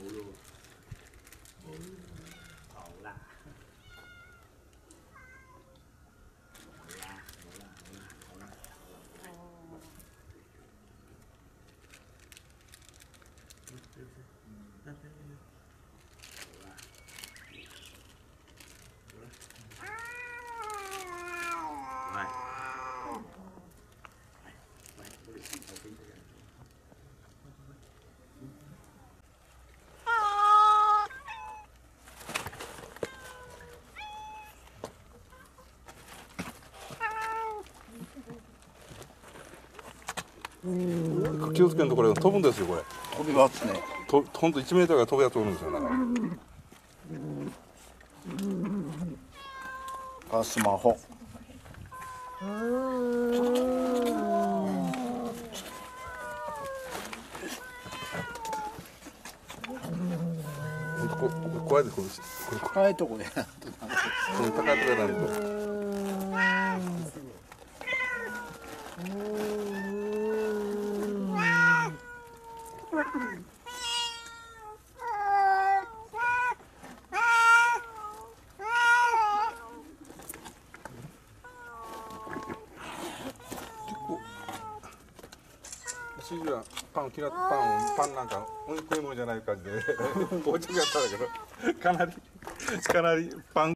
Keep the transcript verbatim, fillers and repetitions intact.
luôn. Ổn là. 気をつけんとこれ飛ぶんですよこれ。 飛びますね。 とほんといちメートルが飛ぶやつおるんですよだから。 あ、スマホ。 こ怖いでこれ高いとこで。 高いとこでないと。指示はパンキラパンパンなんかお食い物じゃない感じでお家でやったんだけどかなりかなりパン